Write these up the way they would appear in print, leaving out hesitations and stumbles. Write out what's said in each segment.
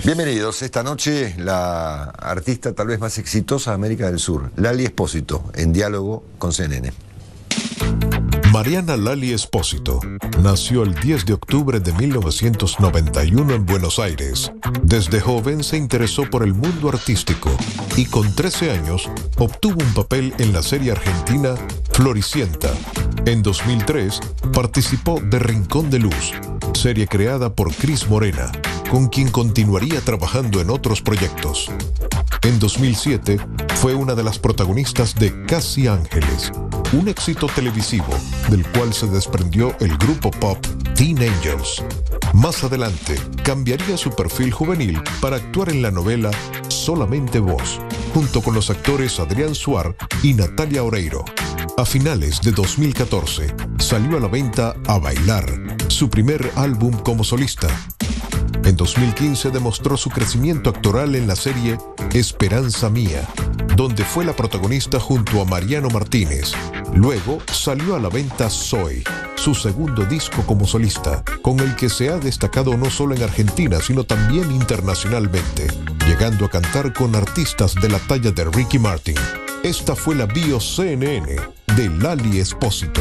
Bienvenidos. Esta noche la artista tal vez más exitosa de América del Sur, Lali Espósito, en diálogo con CNN. Mariana Lali Espósito nació el 10 de octubre de 1991 en Buenos Aires. Desde joven se interesó por el mundo artístico y con 13 años obtuvo un papel en la serie argentina Floricienta. En 2003 participó de Rincón de Luz, serie creada por Cris Morena, con quien continuaría trabajando en otros proyectos. En 2007 fue una de las protagonistas de Casi Ángeles, un éxito televisivo del cual se desprendió el grupo pop Teen Angels. Más adelante cambiaría su perfil juvenil para actuar en la novela Solamente Vos, junto con los actores Adrián Suar y Natalia Oreiro. A finales de 2014 salió a la venta A Bailar, su primer álbum como solista. En 2015 demostró su crecimiento actoral en la serie Esperanza Mía, donde fue la protagonista junto a Mariano Martínez. Luego salió a la venta Soy, su segundo disco como solista, con el que se ha destacado no solo en Argentina, sino también internacionalmente, llegando a cantar con artistas de la talla de Ricky Martin. Esta fue la bio CNN de Lali Espósito.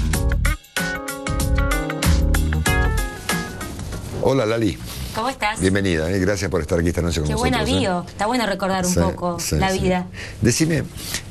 Hola Lali. ¿Cómo estás? Bienvenida, gracias por estar aquí esta noche con nosotros. Qué buena bio, está bueno recordar un poco la vida. Decime,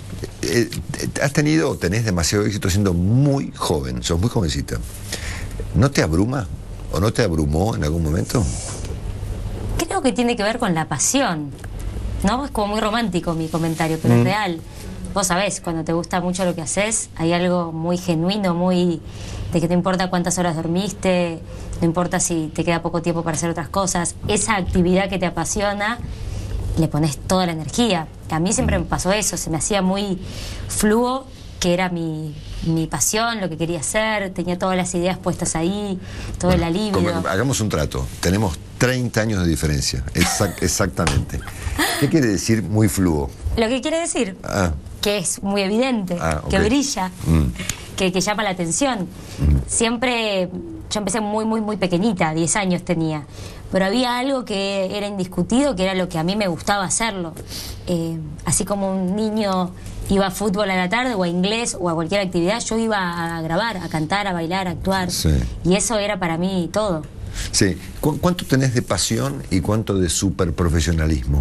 tenés demasiado éxito siendo muy joven, sos muy jovencita. ¿No te abruma o no te abrumó en algún momento? Creo que tiene que ver con la pasión, ¿no? Es como muy romántico mi comentario, pero es real. Vos sabés, cuando te gusta mucho lo que haces, hay algo muy genuino, muy de que te importa cuántas horas dormiste, no importa si te queda poco tiempo para hacer otras cosas. Esa actividad que te apasiona, le pones toda la energía. A mí siempre me pasó eso, se me hacía muy fluo, que era mi pasión, lo que quería hacer, tenía todas las ideas puestas ahí, todo el alivio. Hagamos un trato, tenemos 30 años de diferencia, exactamente. ¿Qué quiere decir muy fluo? Lo que quiere decir, que es muy evidente, okay, que brilla, que llama la atención. Siempre, yo empecé muy pequeñita, 10 años tenía, pero había algo que era indiscutido, que era lo que a mí me gustaba hacerlo. Así como un niño iba a fútbol a la tarde o a inglés o a cualquier actividad, yo iba a grabar, a cantar, a bailar, a actuar. Sí. Y eso era para mí todo. Sí. ¿Cuánto tenés de pasión y cuánto de superprofesionalismo?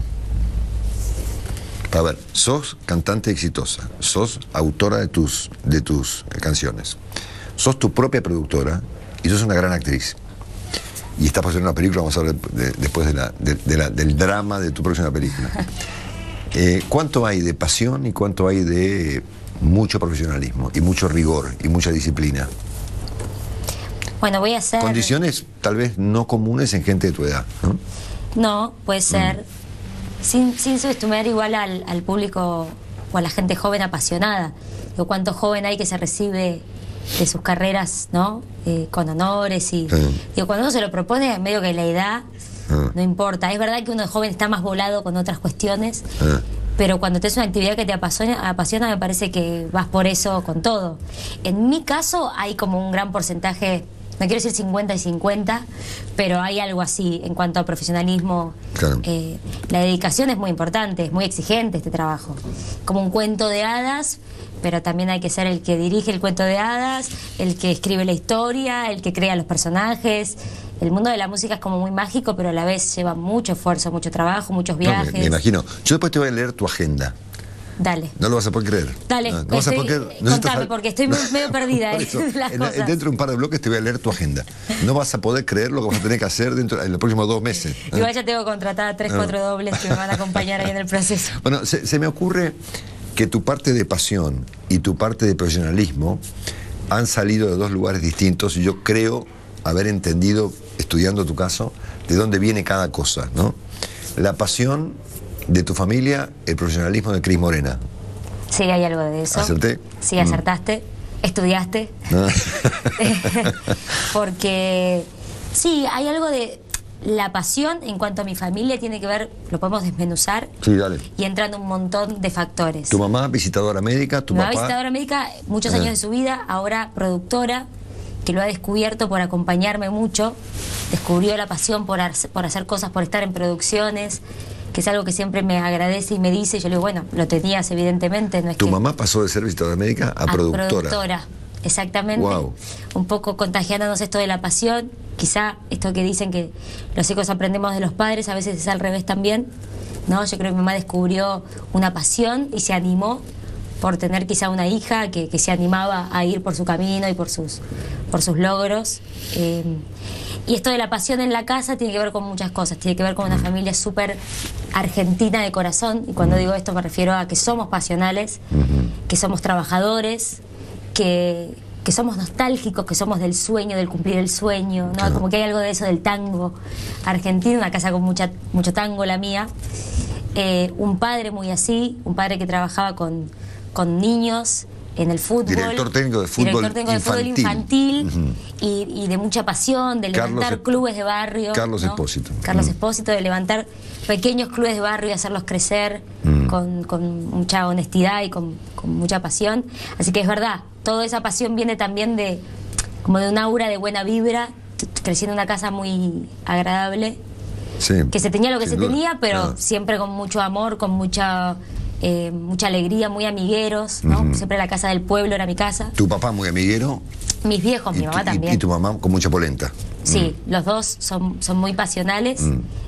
A ver, sos cantante exitosa, sos autora de tus canciones, sos tu propia productora y sos una gran actriz. Y estás por hacer una película, vamos a hablar después del drama de tu próxima película. ¿Cuánto hay de pasión y cuánto hay de mucho profesionalismo y mucho rigor y mucha disciplina? Bueno, voy a hacer... Condiciones tal vez no comunes en gente de tu edad, ¿no? No, puede ser... Sin subestimar igual al público o a la gente joven apasionada. Digo, cuánto joven hay que se recibe de sus carreras, ¿no? Con honores y... Digo, cuando uno se lo propone, medio que la edad no importa. Es verdad que uno de joven está más volado con otras cuestiones, pero cuando te es una actividad que te apasiona, me parece que vas por eso con todo. En mi caso hay como un gran porcentaje... No quiero decir 50 y 50, pero hay algo así en cuanto a profesionalismo. Claro. La dedicación es muy importante, es muy exigente este trabajo. Como un cuento de hadas, pero también hay que ser el que dirige el cuento de hadas, el que escribe la historia, el que crea los personajes. El mundo de la música es como muy mágico, pero a la vez lleva mucho esfuerzo, mucho trabajo, muchos viajes. No, me imagino. Yo después te voy a leer tu agenda. Dale. No lo vas a poder creer. Dale, no vas a poder creer. Contame, porque estoy medio perdida en las cosas. Dentro de un par de bloques te voy a leer tu agenda. No vas a poder creer lo que vas a tener que hacer en los próximos 2 meses. Igual ya tengo contratada 3, 4 dobles que me van a acompañar ahí en el proceso. Bueno, se me ocurre que tu parte de pasión y tu parte de profesionalismo han salido de 2 lugares distintos y yo creo haber entendido, estudiando tu caso, de dónde viene cada cosa, ¿no? La pasión de tu familia, el profesionalismo de Cris Morena. Sí, hay algo de eso. ¿Acerté? Sí, acertaste. Estudiaste. Porque sí, hay algo de la pasión en cuanto a mi familia tiene que ver, lo podemos desmenuzar. Sí, dale. Y entran un montón de factores. Tu mamá, visitadora médica, tu papá. Visitadora médica, muchos años de su vida, ahora productora, que lo ha descubierto por acompañarme mucho. descubrió la pasión por hacer cosas, por estar en producciones, que es algo que siempre me agradece y me dice. Yo le digo, bueno, lo tenías evidentemente. No es ¿Tu que... mamá pasó de ser visitadora médica a productora? Productora, exactamente. Wow. Un poco contagiándonos esto de la pasión. Quizá esto que dicen que los hijos aprendemos de los padres, a veces es al revés también, ¿no? Yo creo que mi mamá descubrió una pasión y se animó por tener quizá una hija que se animaba a ir por su camino y por sus logros. Y esto de la pasión en la casa tiene que ver con muchas cosas. Tiene que ver con una familia súper argentina de corazón. Y cuando digo esto me refiero a que somos pasionales, que somos trabajadores, que somos nostálgicos, que somos del sueño, del cumplir el sueño, ¿no? Claro. Como que hay algo de eso del tango argentino, una casa con mucho tango, la mía. Un padre muy así, un padre que trabajaba con niños en el fútbol. Director técnico de fútbol infantil. Y de mucha pasión, de levantar clubes de barrio. Carlos Espósito. Carlos Espósito, de levantar pequeños clubes de barrio y hacerlos crecer con mucha honestidad y con mucha pasión. Así que es verdad, toda esa pasión viene también de un aura de buena vibra, creciendo en una casa muy agradable. Sí, que se tenía lo que se duda. tenía, pero Claro. siempre con mucho amor, con mucha alegría, muy amigueros, ¿no? Siempre la casa del pueblo era mi casa. Tu papá muy amiguero. Mis viejos, mi mamá también. Y tu mamá con mucha polenta. Sí, los dos son muy pasionales.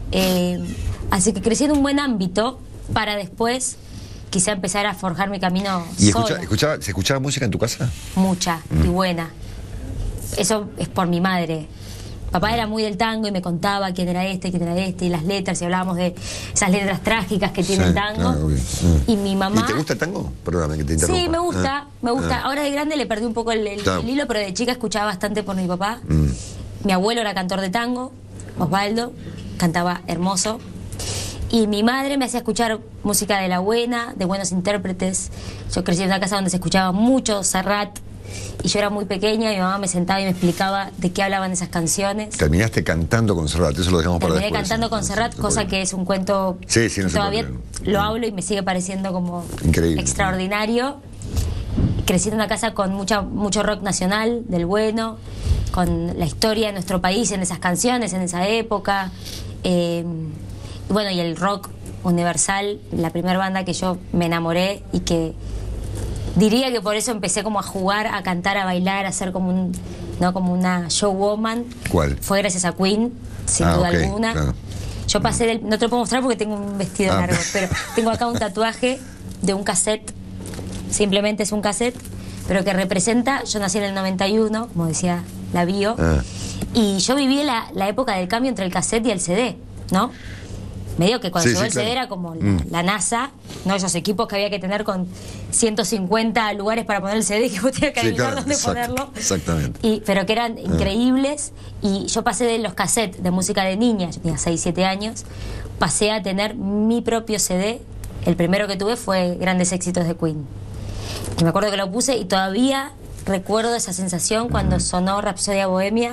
Así que crecí en un buen ámbito para después quizá empezar a forjar mi camino ¿Y sola. se escuchaba música en tu casa? Mucha y buena. Eso es por mi madre. Papá era muy del tango y me contaba quién era este, y las letras, y hablábamos de esas letras trágicas que tiene el tango. Claro, obvio. Y mi mamá... ¿Y te gusta el tango? Perdóname que te interrumpa. Sí, me gusta. Ahora de grande le perdí un poco el Claro. hilo, pero de chica escuchaba bastante por mi papá. Mi abuelo era cantor de tango, Osvaldo, cantaba hermoso. Y mi madre me hacía escuchar música de la buena, de buenos intérpretes. Yo crecí en una casa donde se escuchaba mucho Serrat. Y yo era muy pequeña y mi mamá me sentaba y me explicaba de qué hablaban esas canciones. Terminaste cantando con Serrat, eso lo dejamos para después. Terminé cantando con Serrat, cosa que es un cuento sí, no que se todavía puede. lo hablo y me sigue pareciendo como increíble, extraordinario. Crecí en una casa con mucho rock nacional, del bueno, con la historia de nuestro país en esas canciones, en esa época. Y bueno, y el rock universal, la primera banda que yo me enamoré y que diría que por eso empecé como a jugar, a cantar, a bailar, a ser como una showwoman. ¿Cuál? Fue gracias a Queen, sin duda okay, alguna. claro. Yo pasé no te lo puedo mostrar porque tengo un vestido largo, pero tengo acá un tatuaje de un cassette, simplemente es un cassette, pero que representa, yo nací en el 91, como decía la bio, y yo viví la época del cambio entre el cassette y el CD, ¿no? Medio que cuando llegó el CD era como la NASA, ¿no? Esos equipos que había que tener con 150 lugares para poner el CD, que vos tenías que adivinar dónde ponerlo. Exactamente. Pero que eran increíbles. Y yo pasé de los cassettes de música de niña, yo tenía 6, 7 años, pasé a tener mi propio CD. El primero que tuve fue Grandes Éxitos de Queen. Y me acuerdo que lo puse y todavía recuerdo esa sensación cuando sonó Rapsodia Bohemia.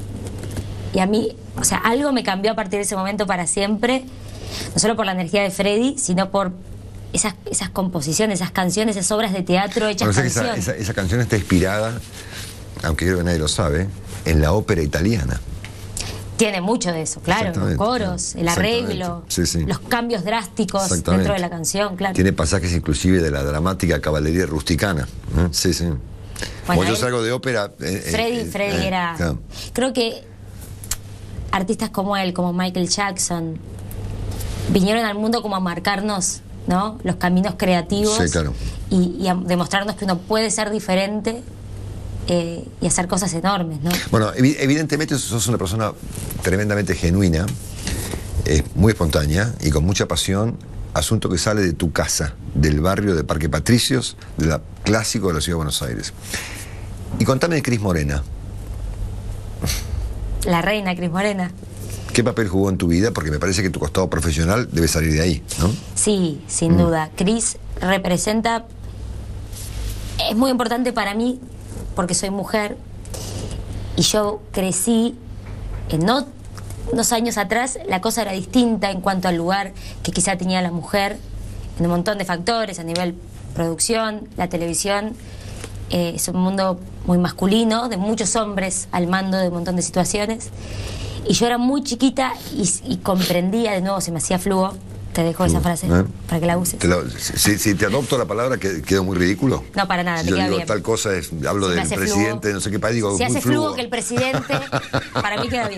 Y a mí, o sea, algo me cambió a partir de ese momento para siempre. No solo por la energía de Freddie, sino por esas composiciones, esas canciones, esas obras de teatro hechas canción. Esa canción está inspirada, aunque creo que nadie lo sabe, en la ópera italiana. Tiene mucho de eso, claro, los coros, el arreglo, los cambios drásticos dentro de la canción, claro. Tiene pasajes inclusive de la dramática caballería rusticana. Sí. Bueno, yo salgo de ópera. Freddie era... Claro. Creo que artistas como él, como Michael Jackson, vinieron al mundo como a marcarnos, ¿no?, los caminos creativos. Sí, claro. y a demostrarnos que uno puede ser diferente y hacer cosas enormes, ¿no? Bueno, evidentemente sos una persona tremendamente genuina, muy espontánea y con mucha pasión, asunto que sale de tu casa, del barrio de Parque Patricios, del clásico de la Ciudad de Buenos Aires. Y contame de Cris Morena. La reina Cris Morena. ¿Qué papel jugó en tu vida? Porque me parece que tu costado profesional debe salir de ahí, ¿no? Sí, sin duda. Cris representa... Es muy importante para mí porque soy mujer y yo crecí unos años atrás la cosa era distinta en cuanto al lugar que quizá tenía la mujer en un montón de factores, a nivel producción, la televisión. Es un mundo muy masculino, de muchos hombres al mando de un montón de situaciones. Y yo era muy chiquita y comprendía, de nuevo se me hacía flujo. Te dejo esa frase para que la uses. Si te adopto la palabra, ¿quedo muy ridículo? No, para nada, si te yo queda digo bien. tal cosa, hablo del presidente de no sé qué país, digo, si hace flujo flujo que el presidente, para mí queda bien.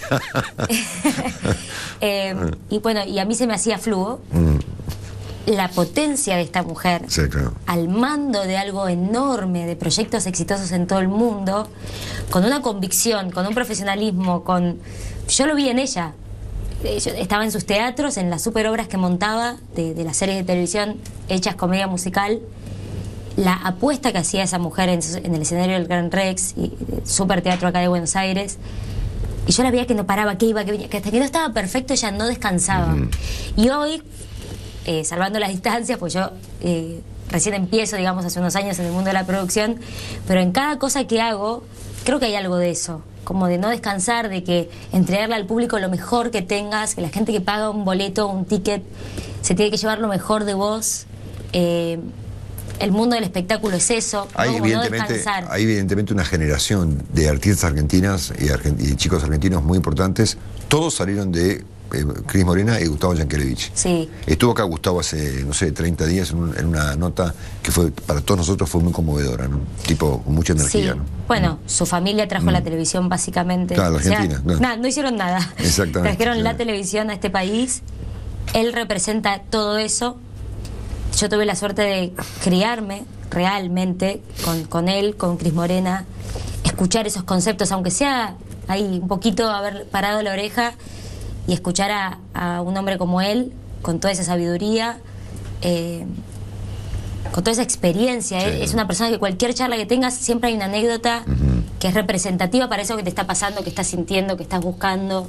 Y bueno, y a mí se me hacía flujo. La potencia de esta mujer, sí, claro, al mando de algo enorme, de proyectos exitosos en todo el mundo, con una convicción, con un profesionalismo, yo lo vi en ella. Yo estaba en sus teatros, en las super obras que montaba de las series de televisión hechas comedia musical. La apuesta que hacía esa mujer en el escenario del Gran Rex y super teatro acá de Buenos Aires, y yo la veía que no paraba, que iba, que venía, que hasta que no estaba perfecto ella no descansaba. Y hoy, salvando las distancias, pues yo recién empiezo, digamos, hace unos años en el mundo de la producción, pero en cada cosa que hago creo que hay algo de eso, como de no descansar, de que entregarle al público lo mejor que tengas, que la gente que paga un boleto, un ticket, se tiene que llevar lo mejor de vos. El mundo del espectáculo es eso, hay, ¿no? evidentemente, hay evidentemente una generación de artistas argentinas y chicos argentinos muy importantes. Todos salieron de Cris Morena y Gustavo Yankelevich. Sí. Estuvo acá Gustavo hace, no sé, 30 días en una nota que fue para todos nosotros fue muy conmovedora, ¿no? Tipo, con mucha energía, sí. ¿no? Bueno, su familia trajo la televisión básicamente. Claro, la Argentina. O sea, no hicieron nada. Exactamente. Trajeron la televisión a este país. Él representa todo eso. Yo tuve la suerte de criarme realmente con él, con Cris Morena, escuchar esos conceptos, aunque sea ahí un poquito haber parado la oreja y escuchar a un hombre como él, con toda esa sabiduría, con toda esa experiencia. Sí. Es una persona que cualquier charla que tengas siempre hay una anécdota que es representativa para eso que te está pasando, que estás sintiendo, que estás buscando.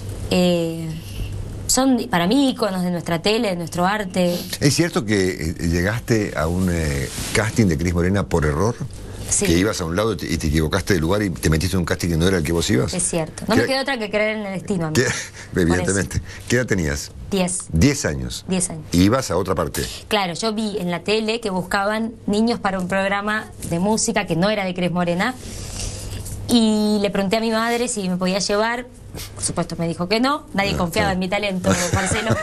Son para mí íconos de nuestra tele, de nuestro arte. ¿Es cierto que llegaste a un casting de Cris Morena por error? Sí. Que ibas a un lado y te equivocaste de lugar y te metiste en un casting que no era el que vos ibas. Es cierto. No me queda otra que creer en el destino, amigo. Evidentemente. ¿Qué edad tenías? 10. 10 años. 10 años. Y ibas a otra parte. Claro, yo vi en la tele que buscaban niños para un programa de música que no era de Cris Morena. Y le pregunté a mi madre si me podía llevar. Por supuesto me dijo que no. Nadie confiaba en mi talento, Marcelo.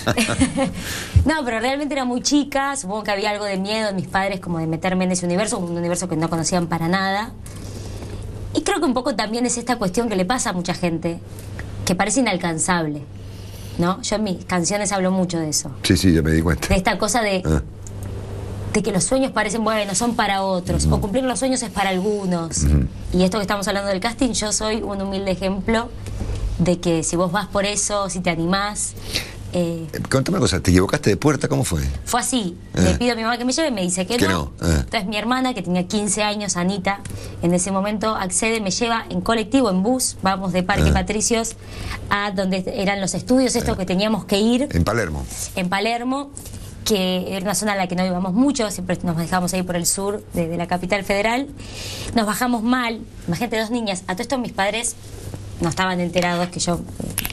No, pero realmente era muy chica. Supongo que había algo de miedo en mis padres como de meterme en ese universo, un universo que no conocían para nada. Y creo que un poco también es esta cuestión que le pasa a mucha gente, que parece inalcanzable, ¿no? Yo en mis canciones hablo mucho de eso. Sí, sí, ya me di cuenta. De esta cosa de que los sueños parecen, bueno, son para otros, o cumplir los sueños es para algunos. Y esto que estamos hablando del casting, yo soy un humilde ejemplo de que si vos vas por eso, si te animás... Contame una cosa, ¿te equivocaste de puerta? ¿Cómo fue? Fue así, le pido a mi mamá que me lleve, me dice que no. Entonces mi hermana, que tenía 15 años, Anita, en ese momento accede, me lleva en colectivo, en bus, vamos de Parque Patricios a donde eran los estudios estos que teníamos que ir. En Palermo. En Palermo, que era una zona a la que no íbamos mucho, siempre nos dejamos ahí por el sur de la capital federal. Nos bajamos mal, imagínate, 2 niñas. A todo esto mis padres no estaban enterados que yo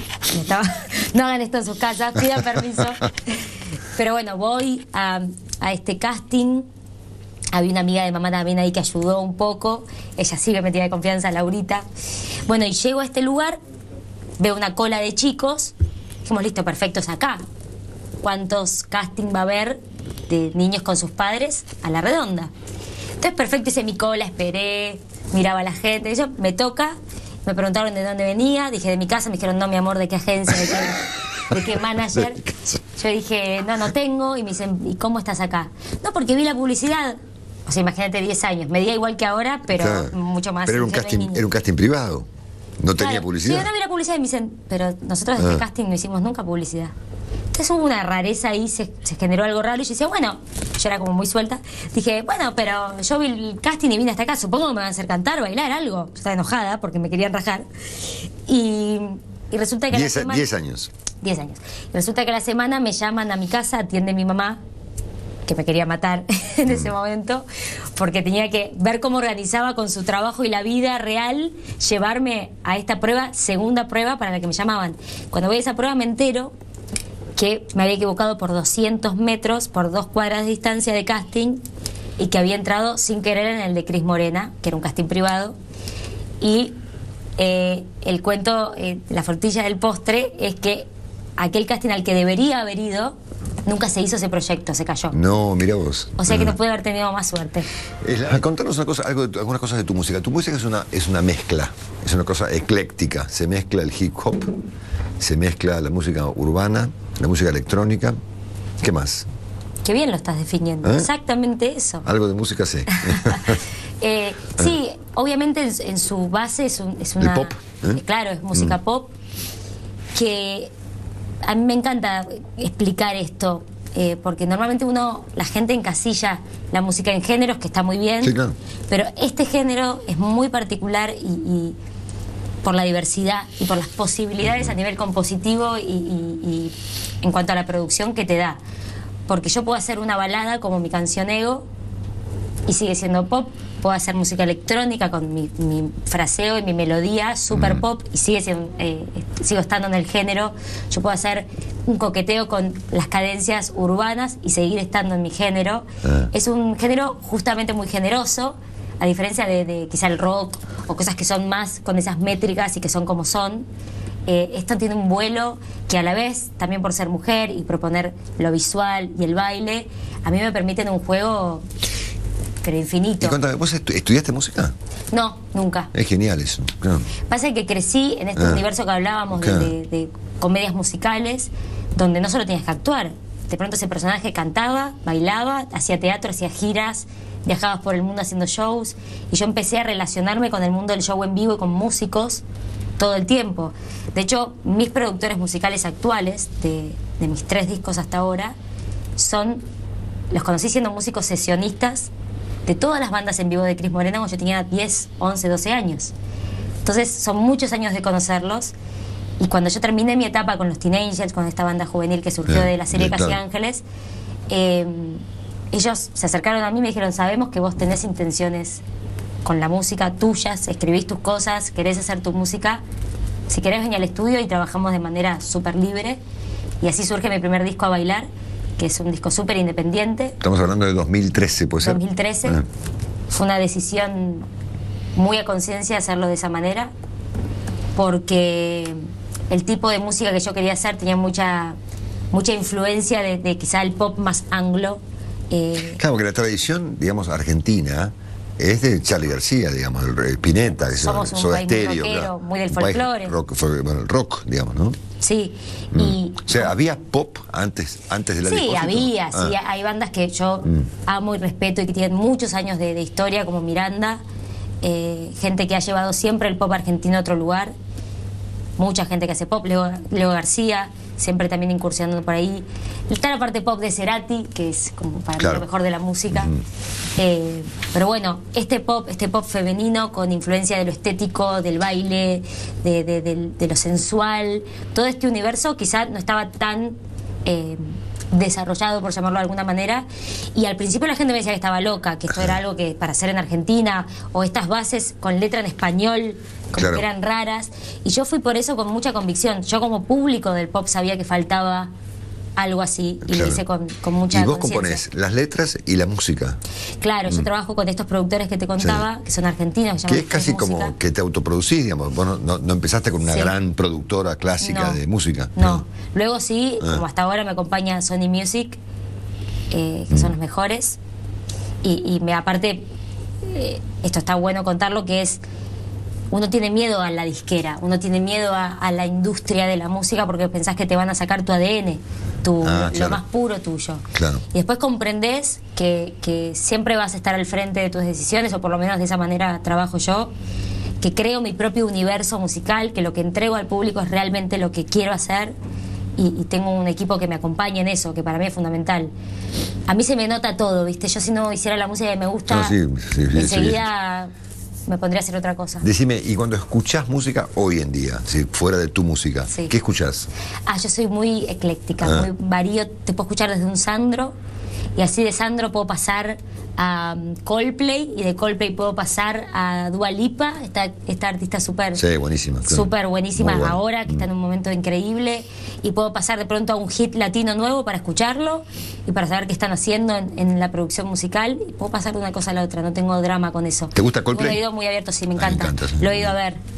no hagan esto en sus casas, pidan permiso. Pero bueno, voy a este casting. Había una amiga de mamá también ahí que ayudó un poco. Ella sí que me tiene confianza, Laurita. Bueno, y llego a este lugar, veo una cola de chicos. Dijimos, listo, perfectos acá. ¿Cuántos casting va a haber de niños con sus padres a la redonda? Entonces, perfecto, hice mi cola, esperé, miraba a la gente. Yo, me toca, me preguntaron de dónde venía, dije de mi casa, me dijeron, no, mi amor, ¿de qué agencia? ¿De qué manager? Yo dije, no tengo, y me dicen, ¿y cómo estás acá? No, porque vi la publicidad. O sea, imagínate, 10 años, medía igual que ahora, pero mucho más. Pero era un casting privado, no tenía publicidad. Sí, no vi la publicidad y me dicen, pero nosotros de este casting no hicimos nunca publicidad. Entonces hubo una rareza ahí, se generó algo raro y yo decía, bueno, yo era como muy suelta, dije, bueno, pero yo vi el casting y vine hasta acá, supongo que me van a hacer cantar, bailar, algo. Yo estaba enojada porque me querían rajar. Y resulta que 10 años. 10 años. Y resulta que a la semana me llaman a mi casa, atiende mi mamá, que me quería matar en ese momento, porque tenía que ver cómo organizaba con su trabajo y la vida real, llevarme a esta prueba, segunda prueba para la que me llamaban. Cuando voy a esa prueba me entero que me había equivocado por 200 metros, por 2 cuadras de distancia de casting, y que había entrado sin querer en el de Cris Morena, que era un casting privado, y el cuento, la frutilla del postre, es que aquel casting al que debería haber ido, nunca se hizo ese proyecto, se cayó. No, mira vos. O sea que no puede haber tenido más suerte. Contanos una cosa, algunas cosas de tu música. Tu música es una mezcla, es una cosa ecléctica. Se mezcla el hip hop, se mezcla la música urbana, la música electrónica. ¿Qué más? Qué bien lo estás definiendo. Exactamente eso. Algo de música sé. Sí, obviamente en su base es una... ¿El pop? Claro, es música pop. Que a mí me encanta explicar esto, porque normalmente la gente encasilla la música en géneros, que está muy bien, sí, claro. Pero este género es muy particular y por la diversidad y por las posibilidades a nivel compositivo y en cuanto a la producción que te da. Porque yo puedo hacer una balada como mi canción Ego y sigue siendo pop. Puedo hacer música electrónica con mi fraseo y mi melodía super pop y sigo estando en el género. Yo puedo hacer un coqueteo con las cadencias urbanas y seguir estando en mi género. Es un género justamente muy generoso, a diferencia de quizá el rock o cosas que son más con esas métricas y que son como son. Esto tiene un vuelo que a la vez, también por ser mujer y proponer lo visual y el baile, a mí me permiten un juego pero infinito. Y cuéntame, ¿vos estudiaste música? No, nunca. Es genial eso. Claro. Pasa que crecí en este universo que hablábamos de comedias musicales, donde no solo tenías que actuar. De pronto ese personaje cantaba, bailaba, hacía teatro, hacía giras, viajabas por el mundo haciendo shows, y yo empecé a relacionarme con el mundo del show en vivo y con músicos todo el tiempo. De hecho, mis productores musicales actuales, de mis 3 discos hasta ahora, los conocí siendo músicos sesionistas de todas las bandas en vivo de Cris Morena cuando yo tenía 10, 11, 12 años. Entonces son muchos años de conocerlos, y cuando yo terminé mi etapa con los Teen Angels, con esta banda juvenil que surgió de la serie Casi Ángeles, ellos se acercaron a mí y me dijeron: sabemos que vos tenés intenciones con la música tuyas, escribís tus cosas, querés hacer tu música, si querés venir al estudio y trabajamos de manera súper libre. Y así surge mi primer disco, A Bailar, que es un disco súper independiente. Estamos hablando de 2013, ¿puede ser? 2013. Fue una decisión muy a conciencia hacerlo de esa manera, porque el tipo de música que yo quería hacer tenía mucha influencia de quizá el pop más anglo. Claro, porque la tradición, digamos, argentina es de Charly García, digamos, el Spinetta, somos un Soda país Stereo, muy rockero, claro. muy del folclore. El rock, digamos, ¿no? Sí. O sea, ¿había pop antes de la Sí, había, sí. Hay bandas que yo amo y respeto y que tienen muchos años de historia, como Miranda, gente que ha llevado siempre el pop argentino a otro lugar, mucha gente que hace pop, Leo García, siempre también incursionando por ahí. Está la parte pop de Cerati, que es como para mí lo mejor de la música. Pero bueno, este pop femenino con influencia de lo estético, del baile, de lo sensual, todo este universo quizá no estaba tan desarrollado, por llamarlo de alguna manera, y al principio la gente me decía que estaba loca, que esto era algo que para hacer en Argentina, o estas bases con letra en español como que eran raras, y yo fui por eso con mucha convicción. Yo como público del pop sabía que faltaba algo así, y lo hice con mucha conciencia. Y vos componés las letras y la música. Claro, yo trabajo con estos productores que te contaba, que son argentinos, que es casi como que te autoproducís, digamos. Vos no empezaste con una gran productora clásica de música. No. Luego sí, como hasta ahora me acompaña Sony Music, que son los mejores, y aparte, esto está bueno contarlo, que es... Uno tiene miedo a la disquera, uno tiene miedo a la industria de la música, porque pensás que te van a sacar tu ADN, lo más puro tuyo. Claro. Y después comprendés que siempre vas a estar al frente de tus decisiones, o por lo menos de esa manera trabajo yo, que creo mi propio universo musical, que lo que entrego al público es realmente lo que quiero hacer, y tengo un equipo que me acompaña en eso, que para mí es fundamental. A mí se me nota todo, ¿viste? Yo si no hiciera la música que me gusta, enseguida... me pondría a hacer otra cosa. Decime, y cuando escuchás música hoy en día, si fuera de tu música, ¿qué escuchás? Yo soy muy ecléctica, muy varío. Te puedo escuchar desde un Sandro, y así de Sandro puedo pasar a Coldplay, y de Coldplay puedo pasar a Dua Lipa, esta artista súper buenísima, súper buenísima ahora, que está en un momento increíble, y puedo pasar de pronto a un hit latino nuevo para escucharlo y para saber qué están haciendo en la producción musical, y puedo pasar de una cosa a la otra, no tengo drama con eso. ¿Te gusta Coldplay? Lo he oído muy abierto, sí, me encanta. Me encanta, sí. Lo he ido a ver.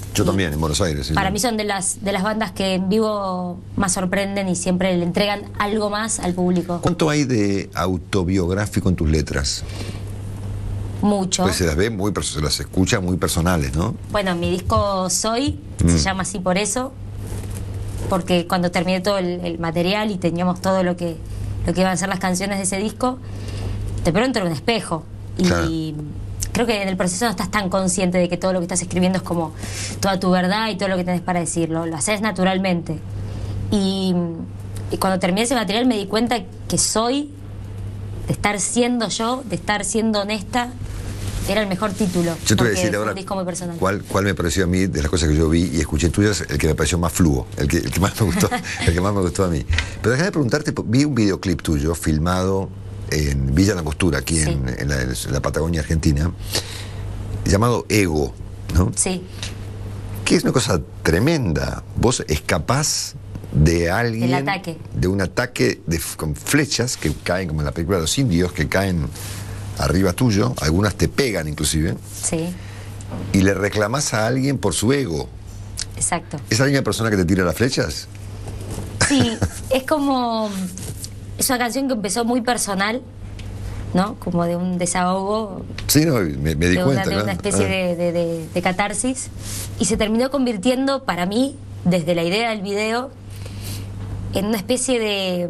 Yo Y también, en Buenos Aires. Sí, para sí. mí son de las bandas que en vivo más sorprenden y siempre le entregan algo más al público. ¿Cuánto hay de autobiográfico en tus letras? Mucho. Pues se las ve muy, se las escucha muy personales, ¿no? Bueno, mi disco Soy se llama así por eso, porque cuando terminé todo el material y teníamos todo lo que iban a ser las canciones de ese disco, de pronto era un espejo. Y Claro. creo que en el proceso no estás tan consciente de que todo lo que estás escribiendo es como toda tu verdad y todo lo que tenés para decirlo. Lo haces naturalmente. Y cuando terminé ese material me di cuenta que Soy, de estar siendo yo, de estar siendo honesta, era el mejor título. Yo te voy a porque decir fue ahora un disco muy personal. cuál me pareció a mí, de las cosas que yo vi y escuché tuyas, el que me pareció más fluo, el que más me gustó, el que más me gustó a mí. Pero déjame preguntarte, vi un videoclip tuyo filmado en Villa Langostura, aquí Sí. en la Patagonia Argentina, llamado Ego, ¿no? Sí, Que es una cosa tremenda. Vos escapás de alguien, Del ataque. de un ataque con flechas que caen, como en la película de los indios, que caen arriba tuyo, algunas te pegan inclusive, sí, y le reclamás a alguien por su ego. exacto. ¿Es la misma persona que te tira las flechas? Sí, es como... Es una canción que empezó muy personal, ¿no? Como de un desahogo, Sí, no, me di de cuenta. una claro. especie de catarsis. Y se terminó convirtiendo, para mí, desde la idea del video, en una especie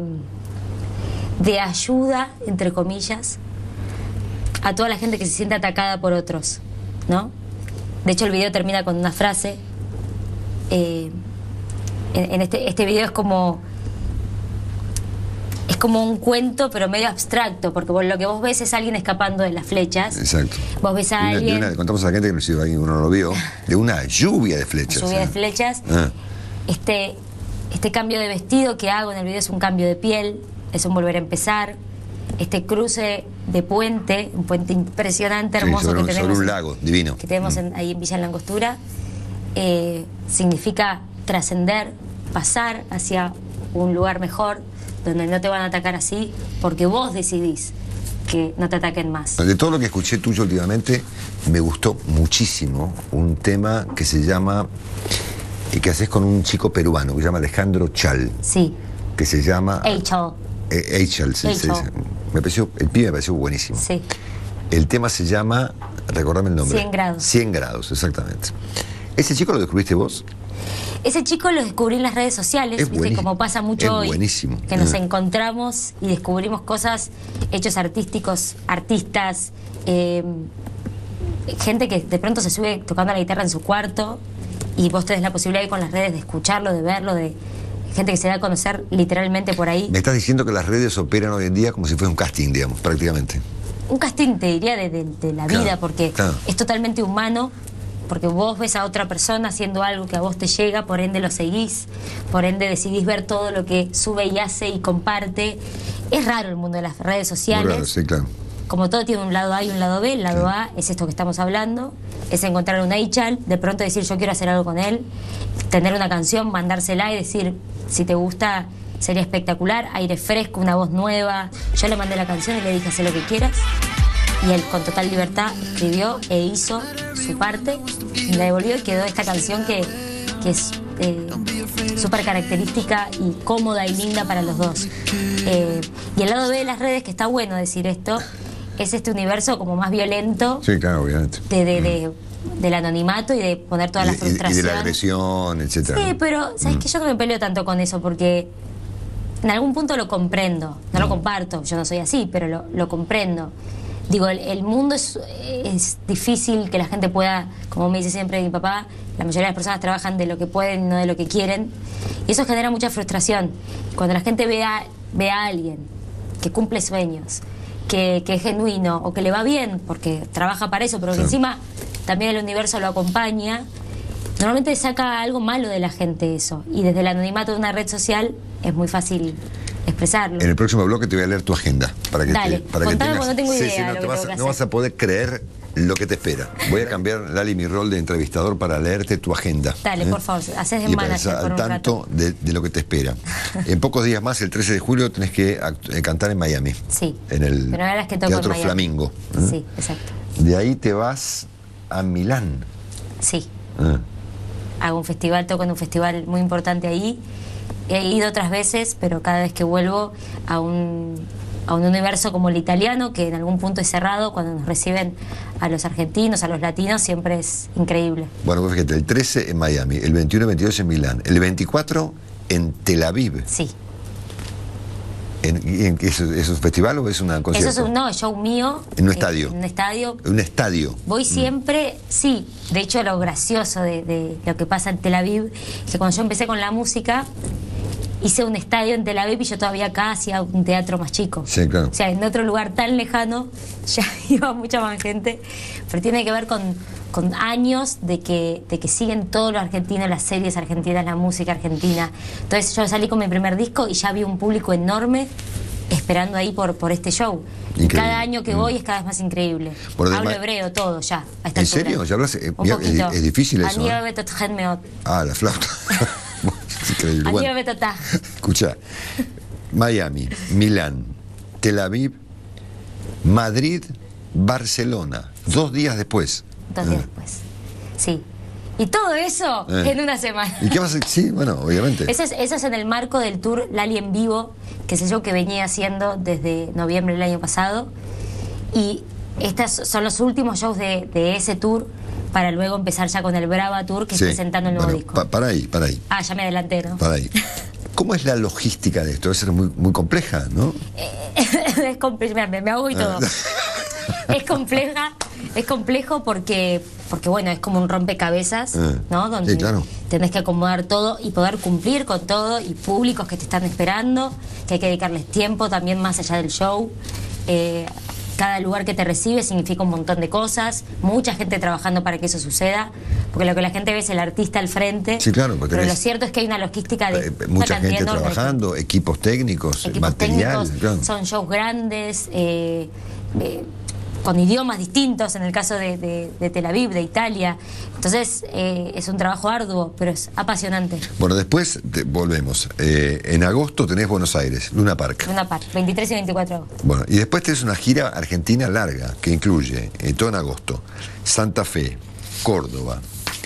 de ayuda, entre comillas, a toda la gente que se siente atacada por otros, ¿no? De hecho, el video termina con una frase. En este video es como un cuento, pero medio abstracto, porque lo que vos ves es alguien escapando de las flechas. Exacto. Vos ves a alguien, Contamos a la gente que no sé si alguien uno no lo vio, de una lluvia de flechas. lluvia de flechas. Ah. Este cambio de vestido que hago en el video es un cambio de piel, es un volver a empezar. Este cruce de puente, un puente impresionante, Sí, hermoso sobre que un- tenemos, sobre un lago, divino. que tenemos ahí en Villa Langostura, significa trascender, pasar hacia un lugar mejor, donde no te van a atacar así, porque vos decidís que no te ataquen más. De todo lo que escuché tuyo últimamente, me gustó muchísimo un tema que se llama, y que haces con un chico peruano, que se llama Alejandro Chal, Sí, que se llama... Eichel, Eichel, sí, sí, Eichel. sí. El pibe me pareció buenísimo. sí. El tema se llama, recordame el nombre. 100 grados. 100 grados, exactamente. ¿Ese chico lo descubriste vos? Ese chico lo descubrí en las redes sociales, Es ¿viste? buenísimo. Como pasa mucho Es hoy. buenísimo. Que nos Ah. encontramos y descubrimos cosas, hechos artísticos, artistas, gente que de pronto se sube tocando la guitarra en su cuarto y vos tenés la posibilidad con las redes de escucharlo, de verlo, de gente que se da a conocer literalmente por ahí. Me estás diciendo que las redes operan hoy en día como si fuera un casting, digamos, prácticamente. Un casting, te diría, de la Claro, vida, porque claro. es totalmente humano, porque vos ves a otra persona haciendo algo que a vos te llega, por ende lo seguís, por ende decidís ver todo lo que sube y hace y comparte. Es raro el mundo de las redes sociales. Muy raro, sí, claro. Como todo tiene un lado A y un lado B, el lado A es esto que estamos hablando, es encontrar un Eichel, de pronto decir yo quiero hacer algo con él, tener una canción, mandársela y decir si te gusta sería espectacular, aire fresco, una voz nueva. Yo le mandé la canción y le dije haz lo que quieras y él con total libertad escribió e hizo su parte y la devolvió y quedó esta canción que es súper característica y cómoda y linda para los dos. Y el lado B de las redes, que está bueno decir esto, es este universo como más violento Sí, claro, obviamente. del anonimato y de poner toda la Y frustración. de la agresión, etcétera. Sí, pero ¿sabes qué? Yo no me peleo tanto con eso porque en algún punto lo comprendo, no lo comparto, yo no soy así, pero lo comprendo. Digo, el mundo es difícil que la gente pueda, como me dice siempre mi papá, la mayoría de las personas trabajan de lo que pueden, no de lo que quieren, y eso genera mucha frustración. Cuando la gente ve a alguien que cumple sueños, que es genuino o que le va bien porque trabaja para eso, pero que Sí. encima también el universo lo acompaña, normalmente saca algo malo de la gente eso, y desde el anonimato de una red social es muy fácil expresarlo. En el próximo bloque te voy a leer tu agenda para que Dale, para que contame tengas. porque no tengo idea no, lo te que vas, tengo que no vas hacer. a poder creer lo que te espera. Voy a cambiar, Lali, mi rol de entrevistador para leerte tu agenda. Dale, por favor, haces de Y para manager estar por al un rato. tanto de lo que te espera. En pocos días más, el 13 de julio, tenés que cantar en Miami. Sí, En el pero ahora es que toco Teatro en Miami. Flamingo. Sí, exacto. De ahí te vas a Milán. Sí, Ah. hago un festival, toco en un festival muy importante ahí. He ido otras veces, pero cada vez que vuelvo a un universo como el italiano, que en algún punto es cerrado, cuando nos reciben a los argentinos, a los latinos, siempre es increíble. Bueno, pues fíjate, el 13 en Miami, el 21 y 22 en Milán, el 24 en Tel Aviv. Sí. ¿Es un festival o es una concierto? Eso es show mío. ¿En un estadio? En un estadio. ¿Un estadio? Voy siempre, sí. De hecho, lo gracioso de lo que pasa en Tel Aviv es que cuando yo empecé con la música, hice un estadio en Tel Aviv y yo todavía acá hacía un teatro más chico. Sí, claro. O sea, en otro lugar tan lejano ya iba mucha más gente, pero tiene que ver con años de que siguen todos los argentinos, las series argentinas, la música argentina. Entonces yo salí con mi primer disco y ya vi un público enorme esperando ahí por este show. Y cada año que voy es cada vez más increíble. Hablo hebreo, todo ya. A esta ¿En altura. serio? ¿Ya hablas? Es difícil eso. Ah, la flauta. Es increíble. Bueno, escucha, Miami, Milán, Tel Aviv, Madrid, Barcelona. 2 días después. 2 días después. Sí. Y todo eso en una semana. ¿Y qué más? Sí, bueno, obviamente. Eso es en el marco del tour Lali en Vivo, que es el show que venía haciendo desde noviembre del año pasado. Y estos son los últimos shows de ese tour, para luego empezar ya con el Brava Tour, que es presentando el nuevo disco. Para ahí. Ah, ya me adelanté, ¿no? Para ahí. ¿Cómo es la logística de esto? Debe ser muy, muy compleja, ¿no? Es compleja, me ahogo y todo. Es complejo porque bueno, es como un rompecabezas, ¿no? Donde tenés que acomodar todo y poder cumplir con todo, y públicos que te están esperando, que hay que dedicarles tiempo también más allá del show. Cada lugar que te recibe significa un montón de cosas, mucha gente trabajando para que eso suceda, porque lo que la gente ve es el artista al frente. Sí, claro, pero lo cierto es que hay una logística de mucha gente trabajando, equipos técnicos, material. Claro. Son shows grandes, con idiomas distintos, en el caso de Tel Aviv, de Italia. Entonces es un trabajo arduo, pero es apasionante. Bueno, después volvemos. En agosto tenés Buenos Aires, Luna Park. Luna Park, 23 y 24 de agosto. Bueno, y después tenés una gira argentina larga, que incluye, todo en agosto, Santa Fe, Córdoba,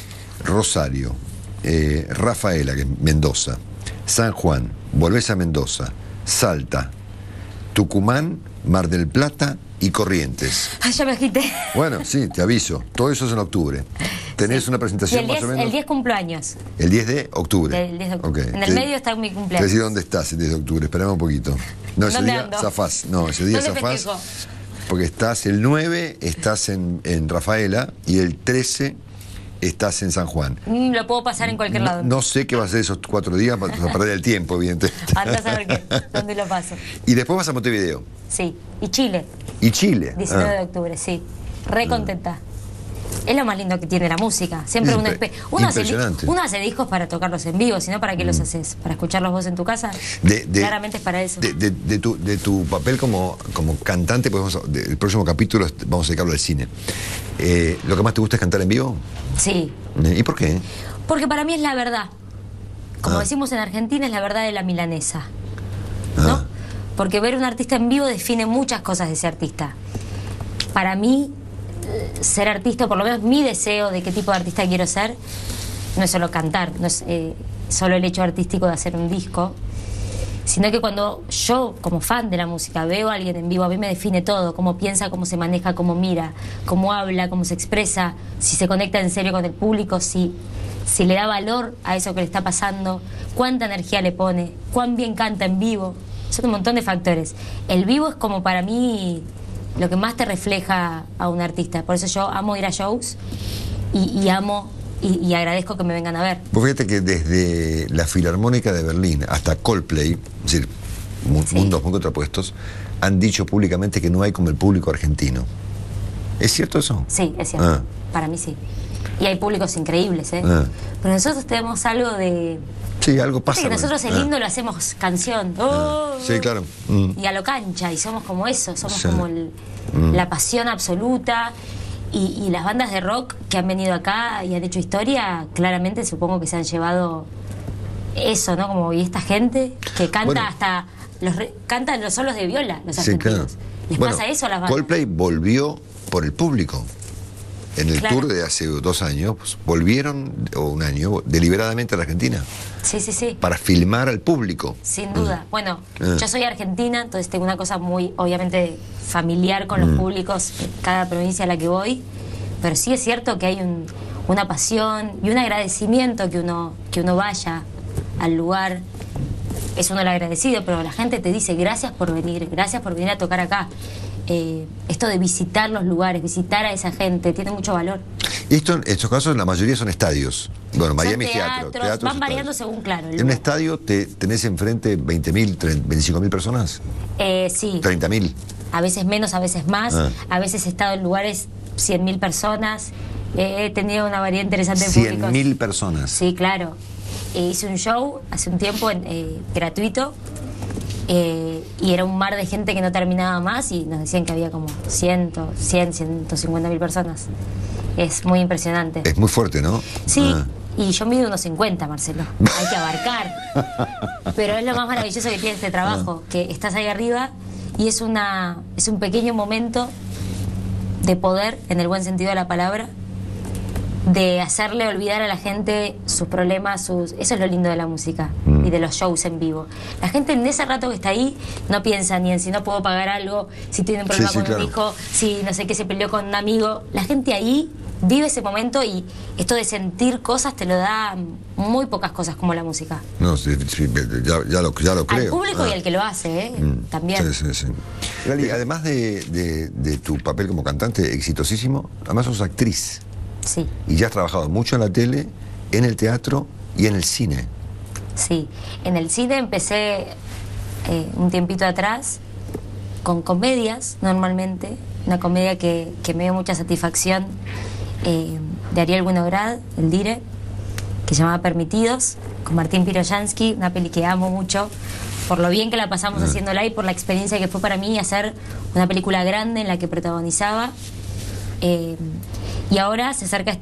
Rosario, Rafaela, que es Mendoza, San Juan, volvés a Mendoza, Salta, Tucumán, Mar del Plata y Corrientes. Ay, ya me agité. Bueno, sí, te aviso. Todo eso es en octubre. ¿Tenés una presentación más o menos? El 10 cumpleaños. ¿El 10 de octubre? El 10 de octubre. Okay. En el medio está mi cumpleaños. Te decir dónde estás el 10 de octubre. Esperame un poquito. No, ese día zafás. No, ese día zafás. Porque estás el 9, estás en Rafaela, y el 13 estás en San Juan. Lo puedo pasar en cualquier lado. No sé qué va a ser esos 4 días para perder el tiempo, evidentemente. Andás a ver dónde lo paso. Y después vas a Montevideo. Sí, y Chile. ¿Y Chile? 19 de octubre, sí. Re contenta. Es lo más lindo que tiene la música. Siempre uno hace discos para tocarlos en vivo, sino ¿para qué los haces? ¿Para escucharlos vos en tu casa? Claramente es para eso. De tu papel como cantante, pues el próximo capítulo vamos a dedicarlo al cine. ¿Lo que más te gusta es cantar en vivo? Sí. ¿Y por qué? Porque para mí es la verdad. Como decimos en Argentina, es la verdad de la milanesa, ¿no? Porque ver un artista en vivo define muchas cosas de ese artista. Para mí, ser artista, por lo menos mi deseo de qué tipo de artista quiero ser, no es solo cantar, no es solo el hecho artístico de hacer un disco, sino que cuando yo, como fan de la música, veo a alguien en vivo, a mí me define todo: cómo piensa, cómo se maneja, cómo mira, cómo habla, cómo se expresa, si se conecta en serio con el público, si le da valor a eso que le está pasando, cuánta energía le pone, cuán bien canta en vivo. Son un montón de factores. El vivo es como para mí lo que más te refleja a un artista. Por eso yo amo ir a shows y amo y agradezco que me vengan a ver. Vos fíjate que desde la Filarmónica de Berlín hasta Coldplay, es decir, mundos muy contrapuestos, han dicho públicamente que no hay como el público argentino. ¿Es cierto eso? Sí, es cierto. Para mí sí. Y hay públicos increíbles, ¿eh? Pero nosotros tenemos algo de... Sí, algo pasa. Que nosotros el lindo lo hacemos canción. Sí, claro. Y a lo cancha, y somos como eso, somos como la pasión absoluta. Y las bandas de rock que han venido acá y han hecho historia, claramente supongo que se han llevado eso, ¿no? Como, y esta gente que canta hasta... cantan los solos de viola, los argentinos. Claro. ¿Les pasa eso a las bandas? Coldplay volvió por el público. en el Claro. tour de hace 2 años, pues, volvieron, o 1 año, deliberadamente a la Argentina, Sí, sí, sí. para filmar al público. Sin duda. Bueno, Ah. yo soy argentina, entonces tengo una cosa muy, obviamente, familiar con los públicos en cada provincia a la que voy, pero sí es cierto que hay una pasión y un agradecimiento que uno vaya al lugar. Es uno el agradecido, pero la gente te dice gracias por venir a tocar acá. Esto de visitar los lugares, visitar a esa gente, tiene mucho valor. Esto, en estos casos, la mayoría son estadios. Bueno, Miami es Son teatro. teatros, van estadios. variando según, claro. el En un lugar. estadio tenés enfrente 20.000, 25.000 personas, Sí, 30.000. a veces menos, a veces más. Ah. A veces he estado en lugares 100.000 personas. He tenido una variedad interesante de públicos. 100.000 personas. Sí, claro. Hice un show hace un tiempo gratuito y era un mar de gente que no terminaba más y nos decían que había como 150.000 personas. Es muy impresionante. Es muy fuerte, ¿no? Sí, Ah. y yo mido unos 50, Marcelo. Hay que abarcar. Pero es lo más maravilloso que tiene este trabajo, que estás ahí arriba y es un pequeño momento de poder, en el buen sentido de la palabra, de hacerle olvidar a la gente sus problemas, eso es lo lindo de la música y de los shows en vivo. La gente en ese rato que está ahí no piensa ni en si no puedo pagar algo, si tiene un problema Sí, sí, con claro. un hijo, si no sé qué se peleó con un amigo. La gente ahí vive ese momento y esto de sentir cosas te lo da muy pocas cosas como la música. No, sí, ya lo creo. Al público Ah. y al que lo hace, también. Sí, sí, sí. Lali, además de tu papel como cantante exitosísimo, además sos actriz. Sí, Y ya has trabajado mucho en la tele, en el teatro y en el cine. sí. En el cine empecé un tiempito atrás con comedias, normalmente. Una comedia que me dio mucha satisfacción, de Ariel Winograd, el Dire, que se llamaba Permitidos, con Martín Piroyansky, una peli que amo mucho, por lo bien que la pasamos haciéndola y por la experiencia que fue para mí hacer una película grande en la que protagonizaba. Y ahora se acerca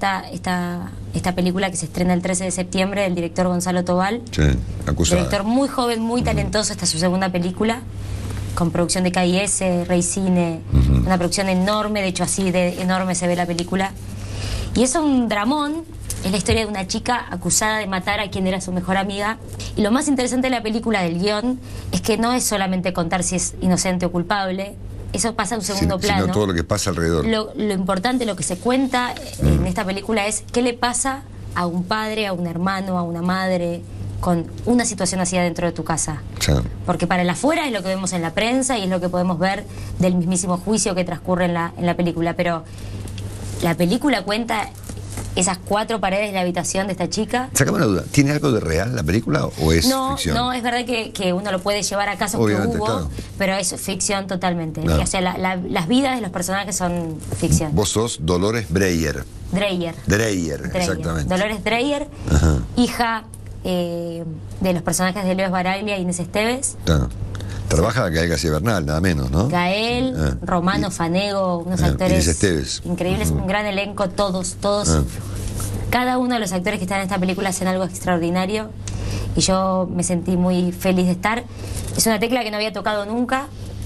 esta película que se estrena el 13 de septiembre del director Gonzalo Tobal. Sí, acusada. Director muy joven, muy talentoso, esta es su segunda película, con producción de KIS, Rey Cine, una producción enorme, de hecho así de enorme se ve la película. Y es un dramón, es la historia de una chica acusada de matar a quien era su mejor amiga. Y lo más interesante de la película, del guión, es que no es solamente contar si es inocente o culpable, eso pasa a un segundo plano. Sino todo lo que pasa alrededor. Lo importante, lo que se cuenta en esta película es qué le pasa a un padre, a un hermano, a una madre, con una situación así adentro de tu casa. Sí. Porque para el afuera es lo que vemos en la prensa y es lo que podemos ver del mismísimo juicio que transcurre en la película. Pero la película cuenta esas 4 paredes de la habitación de esta chica. Sácame una duda, ¿tiene algo de real la película o es No, ficción? no, es verdad que uno lo puede llevar a casos que Obviamente, hubo, claro. pero es ficción totalmente. Claro. O sea, las vidas de los personajes son ficción. Vos sos Dolores Breyer. Dreyer. Dreyer, Dreyer. exactamente. Dolores Dreyer, Ajá. hija de los personajes de Leo Esbaraglia y Inés Esteves. Claro. Trabaja Gael García Bernal, nada menos, ¿no? Gael, Ah. Romano, Y- Fanego, unos Inés actores Esteves. increíbles, un gran elenco, todos. Ah. Cada uno de los actores que están en esta película hacen algo extraordinario y yo me sentí muy feliz de estar. Es una tecla que no había tocado nunca,